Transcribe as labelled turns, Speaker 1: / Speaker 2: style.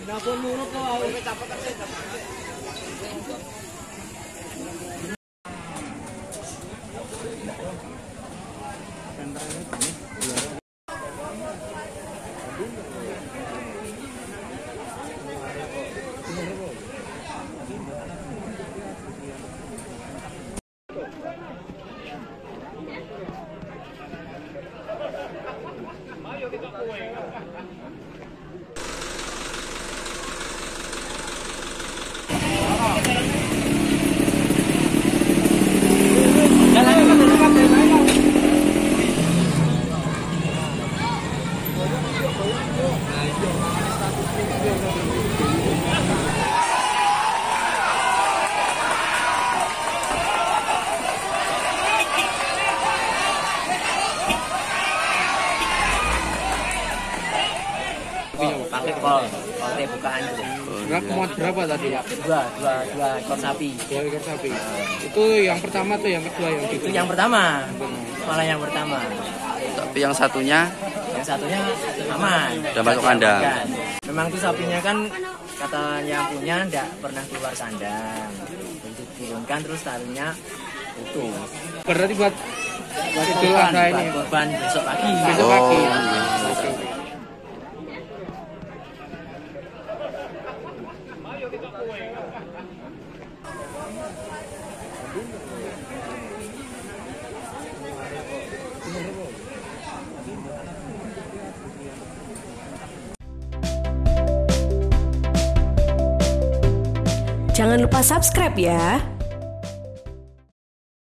Speaker 1: Pakai kol bukaan aja.
Speaker 2: Muat berapa tadi?
Speaker 1: Dua ekor sapi.
Speaker 2: 2 ekor sapi. Itu yang pertama tuh, yang kedua yang
Speaker 1: itu yang pertama. Malah yang pertama.
Speaker 3: Tapi yang satunya
Speaker 1: aman.
Speaker 3: udah masuk kandang.
Speaker 1: Memang tuh sapinya kan kata yang punya enggak pernah keluar kandang. Diturunkan terus talinya putus.
Speaker 2: Berarti buat Idul Adha ini.
Speaker 1: Korban besok pagi.
Speaker 2: Besok pagi.
Speaker 4: Jangan lupa subscribe ya.